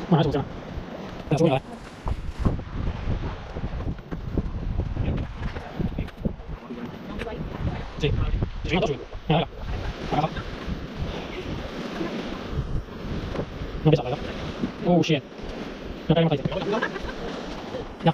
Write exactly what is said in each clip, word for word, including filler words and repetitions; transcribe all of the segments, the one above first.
Mana sudah? Sudah semua lah. Sì, ci sono subito. Eh, raga. Raga. Non bisa, raga. Oh shit. Non kayak ngapain? Ya.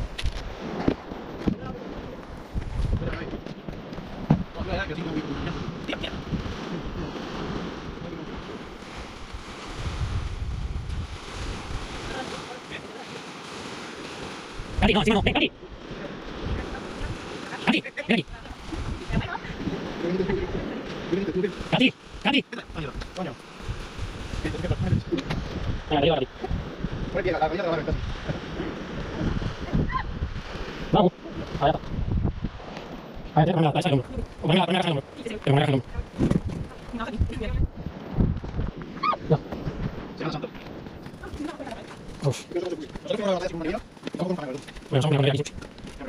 Ganti, no, sini no, ven, ganti. Ganti, ganti. Ganti, ganti. Nah, dari tadi. Baru. Ayat. Ayat mana? Ayat dulu. Mana? Mana dulu? Mana dulu? Ya. Oh. Bueno, son una manera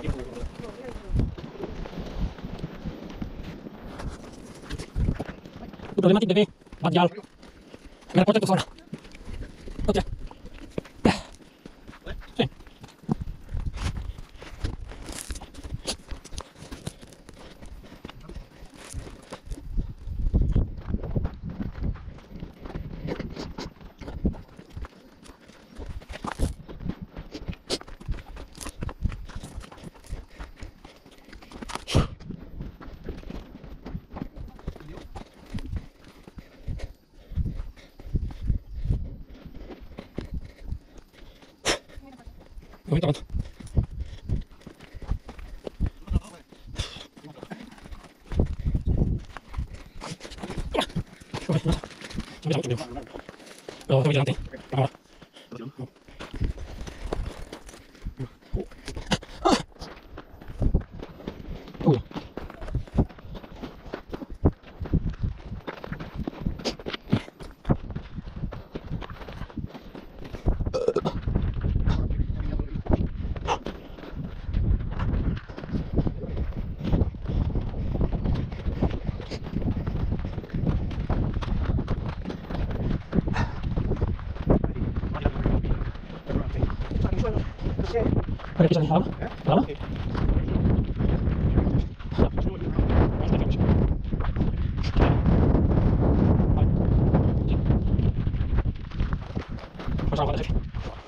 Tu problematic de Badjal. Me reporta tu zona. Oke. Sí. Aguanta, aguanta. Sampai sampai sampai. Oh, sampai nanti. Kamera. Oh. Ada kisah lama? Lama? Pasang pada sini.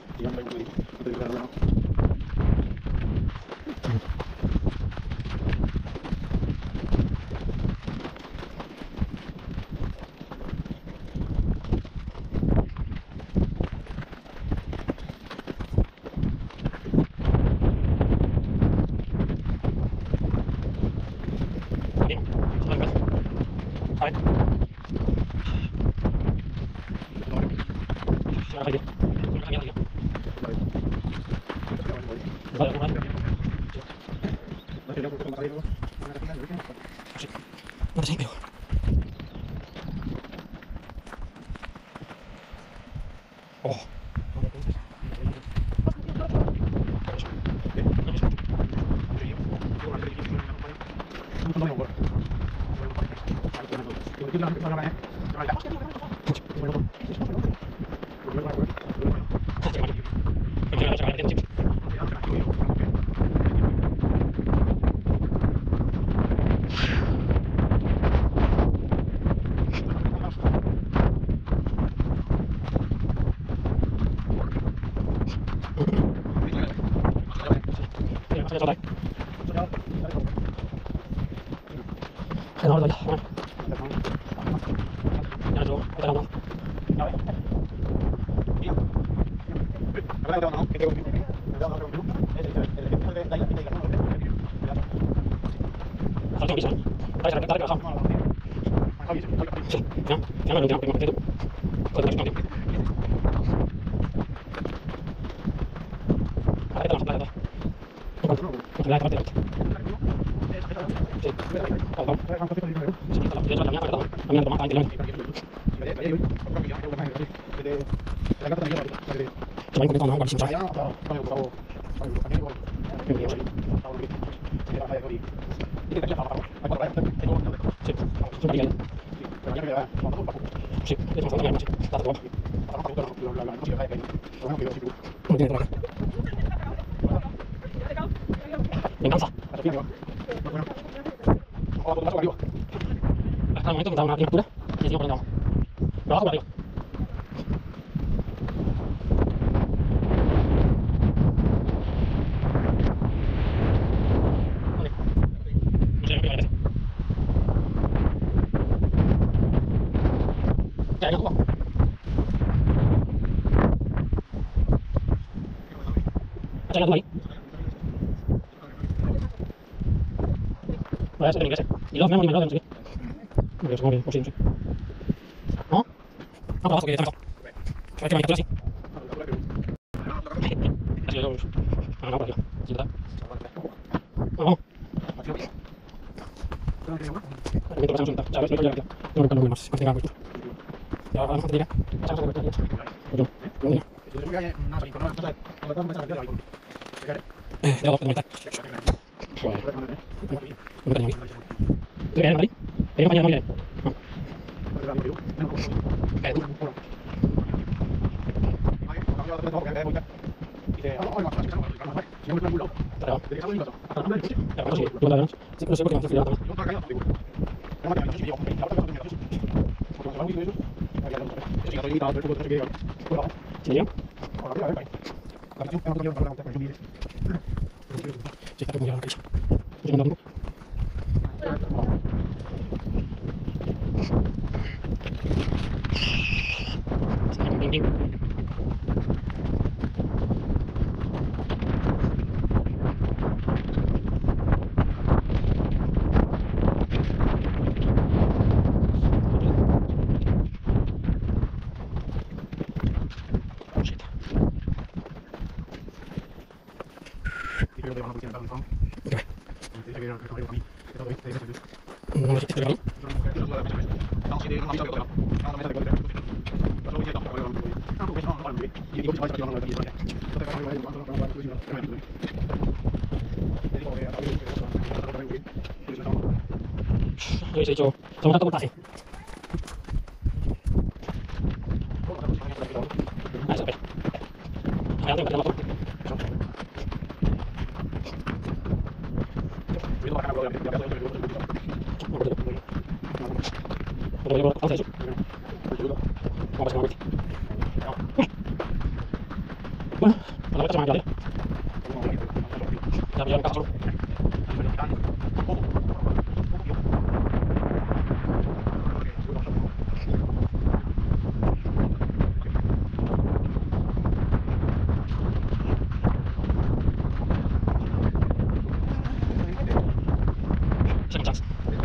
Oh. Cobain con agua, sin sal. Sí, es más fácil, sí, está todo. 我这个吧，你干啥？啊，我这么早拿，你不的，你听我讲，然后过来。chạy không không chạy là mấy rồi sẽ cái gì đó mấy mình nói gì được rồi có xin đó nó có cái tăng phải cho mình cái gì rồi à nó rồi gì đó không mình tôi sang chúng ta chào các bạn tôi cần mình masih penting aku ya apa nanti ya chào các bạn betul ini eh jawab kita wah kita ini itu kan tadi ini panjang lagi kayak itu ya masih dua tahun sih terus aku masih tidak Sini ya. Kita tunggu jalan guys. Jangan dulu. Ding ding. Rồi sẽ cho chúng ta có một tài. Ai sẽ về? Ai đang tìm một Rồi rồi không thể giúp. Không phải không Wah, kenapa cuma ada? Jangan jangan kasar. Second chance.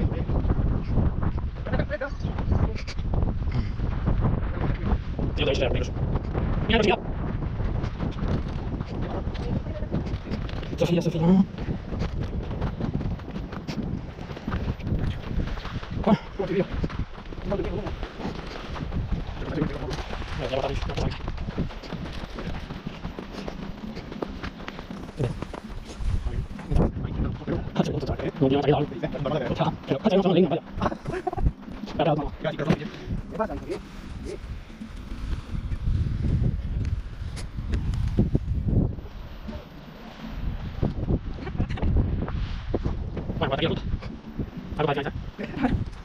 Dia udah istirahat terus. Ini harus siap. Sofia, Sofia. Wah, Sofia. Ya, jangan tadi, jangan tadi. Hasil untuk cari, mau dia cari tahu. Cak, cak, cak sama link apa ya? Ada apa? Mana lagi aku? Aku baca aja.